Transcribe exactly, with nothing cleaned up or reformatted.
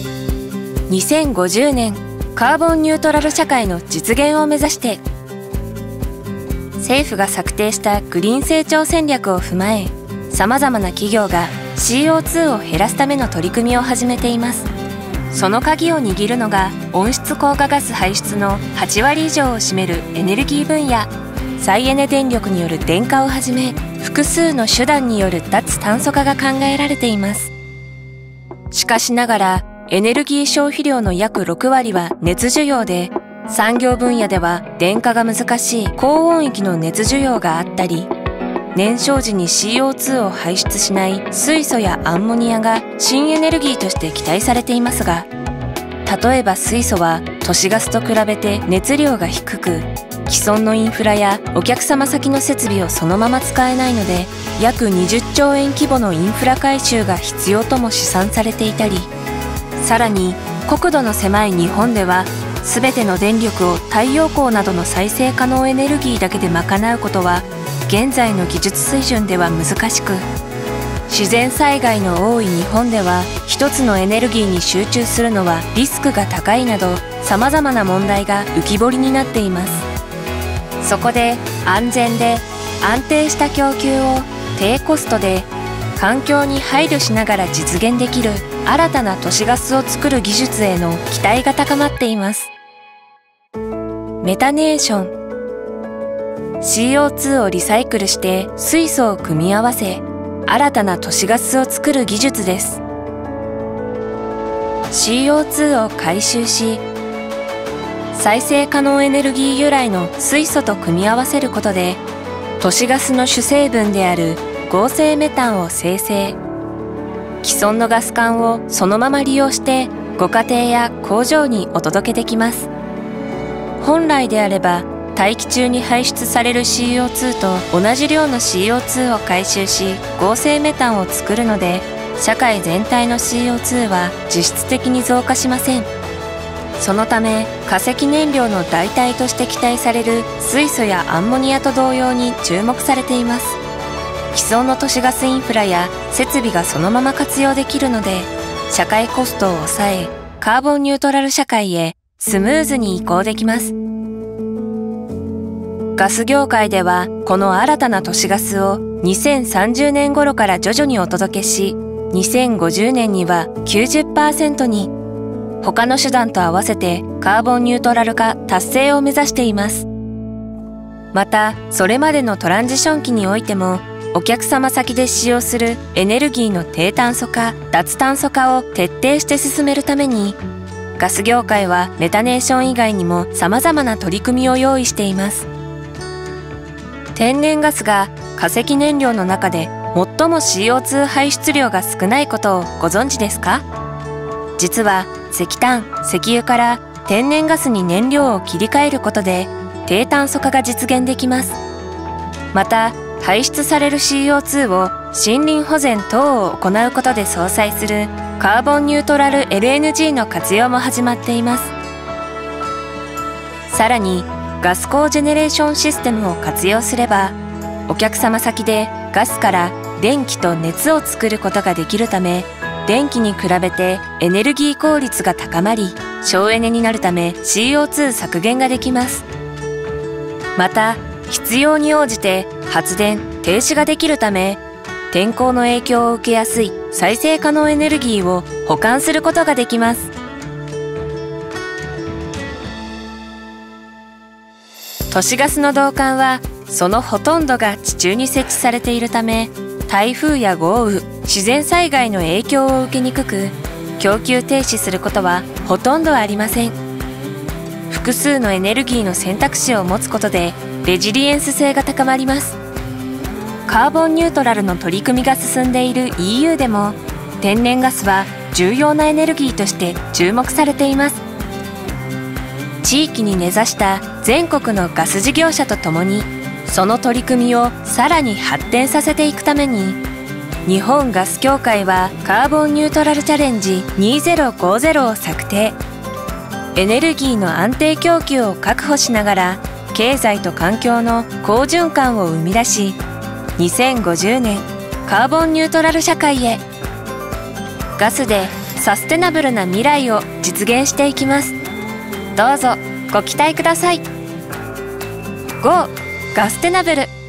にせんごじゅうねんカーボンニュートラル社会の実現を目指して、政府が策定したグリーン成長戦略を踏まえ、さまざまな企業が シーオーツー を減らすための取り組みを始めています。その鍵を握るのが温室効果ガス排出のはちわり以上を占めるエネルギー分野、再エネ電力による電化をはじめ、複数の手段による脱炭素化が考えられています。しかしながら、エネルギー消費量の約ろくわりは熱需要で、産業分野では電化が難しい高温域の熱需要があったり、燃焼時に シーオーツー を排出しない水素やアンモニアが新エネルギーとして期待されていますが、例えば水素は都市ガスと比べて熱量が低く、既存のインフラやお客様先の設備をそのまま使えないので、約にじゅっちょうえん規模のインフラ改修が必要とも試算されていたり、さらに国土の狭い日本では全ての電力を太陽光などの再生可能エネルギーだけで賄うことは現在の技術水準では難しく、自然災害の多い日本では一つのエネルギーに集中するのはリスクが高いなど、さまざまな問題が浮き彫りになっています。そこで安全で安定した供給を低コストで環境に配慮しながら実現できる新たな都市ガスを作る技術への期待が高まっています。メタネーション。シーオーツー をリサイクルして水素を組み合わせ、新たな都市ガスを作る技術です。シーオーツー を回収し、再生可能エネルギー由来の水素と組み合わせることで、都市ガスの主成分である合成メタンを生成。既存のガス管をそのまま利用してご家庭や工場にお届けできます。本来であれば大気中に排出される シーオーツー と同じ量の シーオーツー を回収し合成メタンを作るので、社会全体の シーオーツー は実質的に増加しません。そのため化石燃料の代替として期待される水素やアンモニアと同様に注目されています。既存の都市ガスインフラや設備がそのまま活用できるので、社会コストを抑え、カーボンニュートラル社会へスムーズに移行できます。ガス業界ではこの新たな都市ガスをにせんさんじゅうねん頃から徐々にお届けし、にせんごじゅうねんには きゅうじゅっパーセント に、他の手段と合わせてカーボンニュートラル化達成を目指しています。また、それまでのトランジション期においても、お客様先で使用するエネルギーの低炭素化、脱炭素化を徹底して進めるために、ガス業界はメタネーション以外にも様々な取り組みを用意しています。天然ガスが化石燃料の中で最も シーオーツー 排出量が少ないことをご存知ですか？実は石炭、石油から天然ガスに燃料を切り替えることで低炭素化が実現できます。また、排出される シーオーツー を森林保全等を行うことで相殺するカーボンニュートラル エルエヌジー の活用も始まっています。さらに、ガスコージェネレーションシステムを活用すれば、お客様先でガスから電気と熱を作ることができるため、電気に比べてエネルギー効率が高まり、省エネになるため シーオーツー 削減ができます。また、必要に応じて発電・停止ができるため、天候の影響を受けやすい再生可能エネルギーを保管することができます。都市ガスの導管は、そのほとんどが地中に設置されているため、台風や豪雨、自然災害の影響を受けにくく、供給停止することはほとんどありません。複数のエネルギーの選択肢を持つことで、レジリエンス性が高まります。カーボンニュートラルの取り組みが進んでいる イーユー でも、天然ガスは重要なエネルギーとして注目されています。地域に根ざした全国のガス事業者とともに、その取り組みをさらに発展させていくために、日本ガス協会はカーボンニュートラルチャレンジにせんごじゅうを策定。エネルギーの安定供給を確保しながら、経済と環境の好循環を生み出し、にせんごじゅうねんカーボンニュートラル社会へ。ガスでサステナブルな未来を実現していきます。どうぞご期待ください。ゴーガステナブル。